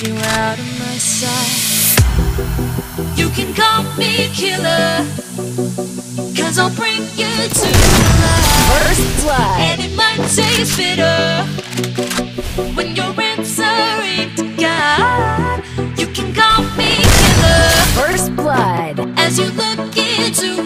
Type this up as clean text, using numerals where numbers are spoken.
you out of my sight. You can call me killer, 'cause I'll bring you to life. First blood. And it might taste bitter when you're answering to God. You can call me killer First blood. as you look into